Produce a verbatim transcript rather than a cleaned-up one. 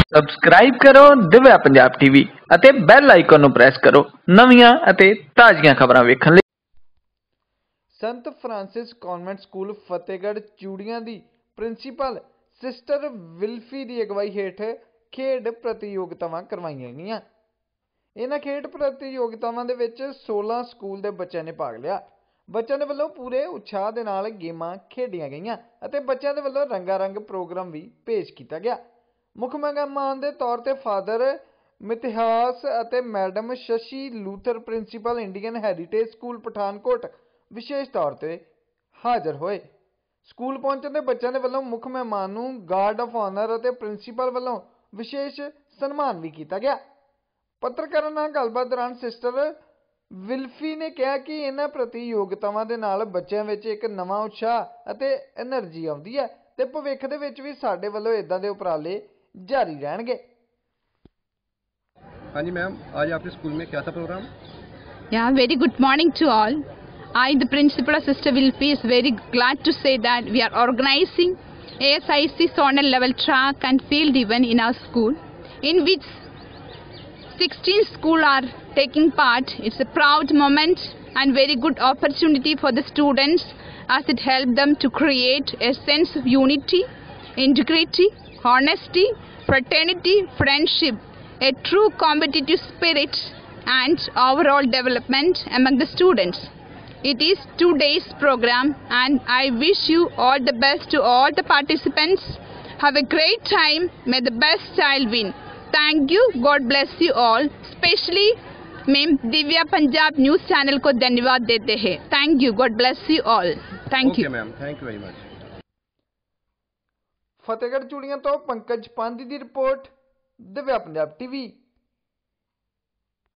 Subscribe ਕਰੋ Divya Punjab TV ਅਤੇ bell icon ਨੂੰ ਪ੍ਰੈਸ ਕਰੋ ਨਵੀਆਂ ਅਤੇ ਤਾਜ਼ੀਆਂ ਖਬਰਾਂ ਵੇਖਣ ਲਈ। संत फ्रांसिस कॉन्वेंट स्कूल फतेहगढ़ चूड़ियां दी प्रिंसीपल सिस्टर विल्फी की अगवाई हेठ खेड प्रतियोगितावां करवाईयां गईयां। इन्हां खेड प्रतियोगितावां दे विच सोलह स्कूल दे बच्चों ने भाग लिया। बच्चों के वल्लों पूरे उत्साह दे नाल गेमां खेडियां गईयां अते बच्चों के वल्लों रंगारंग प्रोग्राम भी पेश किया गया। मुख मेहमान के तौर पर फादर मिथिहास अते madam Shashi Luthar principal Indian heritage school Pathankot विशेष तौर पर हाजिर होए। स्कूल पहुंचने के बच्चों के वल्लों मुख मेहमान नूं गार्ड ऑफ ऑनर और प्रिंसीपल वल्लों विशेष सन्मान भी किया गया। पत्रकारां नाल गलबात दौरान सिस्टर विल्फी ने कहा कि इन्हां प्रतियोगितावां दे नाल बच्चों में एक नवा उत्साह और एनर्जी आउंदी है ते भविख दे विच भी साडे वल्लों इदां दे उपराले जारी रहणगे। हाँ जी मैम, आज आपके स्कूल में क्या था programme? Yeah, very good morning to all. I, the principal of Sister Wilfie, is very glad to say that we are organizing A S I C zonal level track and field event in our school, in which sixteen schools are taking part. It's a proud moment and very good opportunity for the students as it helps them to create a sense of unity, integrity, honesty, fraternity, friendship, a true competitive spirit and overall development among the students. It is two days program and I wish you all the best to all the participants. Have a great time. May the best child win. Thank you. God bless you all. Especially ma'am Divya Punjab news channel को धन्यवाद देते हैं। Thank you. God bless you all. Thank okay, you. Ma'am, thank you very much. Fatehgarh Churian तो पंकज पांधी की report Divya Punjab TV.